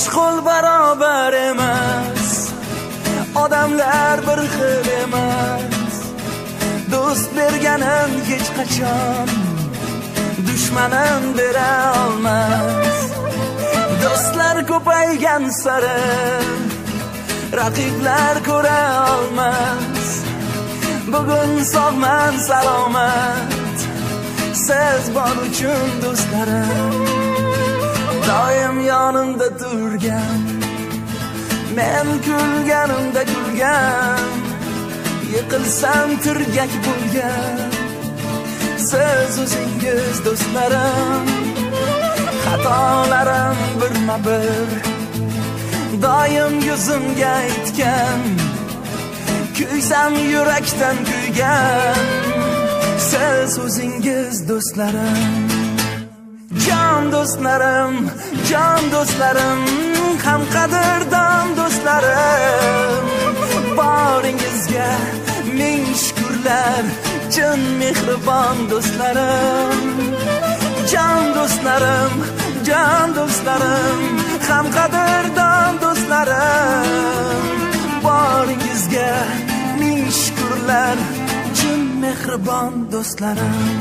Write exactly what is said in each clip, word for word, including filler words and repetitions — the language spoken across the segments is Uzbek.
qo'l barobar emas, odamlar bir xil emas. Do'st berganin hech qachon dushmanin bera olmas. Do'stlar ko'paygan sari raqiblar ko'ra olmas. Bugun sog'man salomat, siz bor uchun do'stlarim. Doim yonimda turgan, men kulganimda kulgan, yiqilsam tirgak bo'lgan siz o'zingiz do'stlarim. Xatolarim birma-bir doim yuzimga aytgan, kuysam yurakdan kuygan siz o'zingiz do'stlarim. Jon do'stlarim, jon do'stlarim, ham qadrdon do'stlarim. Boringizga ming shukrlar, chin mehribon do'stlarim. Jon do'stlarim, jon do'stlarim, ham qadrdon do'stlarim. Boringizga ming shukrlar, chin mehribon do'stlarim.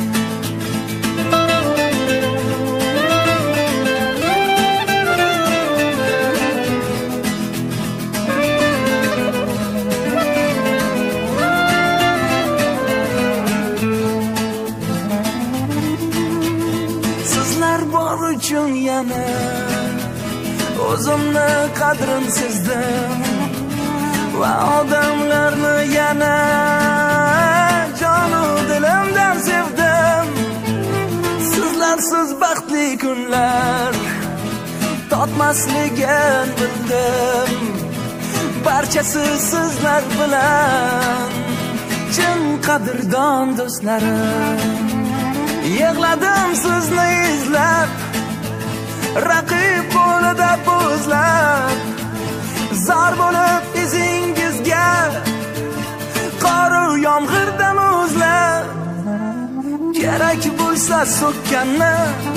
Bor uchun yana o'zimni qadrim sezdim va odamlarni yana jonu dilimdan sevdim. Sizlarsiz baxtli kunlar totmasligin bildim. Barchasi sizlar bilan chin qadrdon do'stlarim. Yig'ladim sizni izlab, raqib qo'lida bo'zlab, zar bo'lib izingizga qoru yomg'irda muzlab. Kerak bo'lsa so'kkanni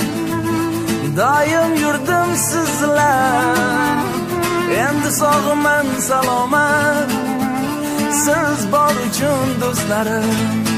doim yurdim sizlar. Endi sog'man salomat, siz bor uchun do'stlarim.